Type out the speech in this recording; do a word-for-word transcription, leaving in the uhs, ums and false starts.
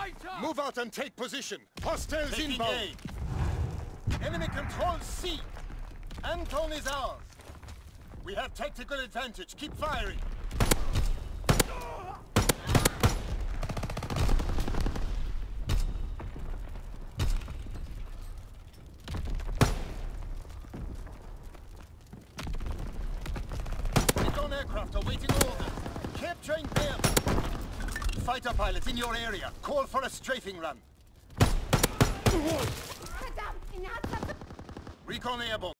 Move out and take position. Hostiles Taking inbound. A. Enemy controls C. Anton is ours. We have tactical advantage. Keep firing. Recon aircraft awaiting orders. Capturing them. Fighter pilot in your area. Call for a strafing run. Recon airborne.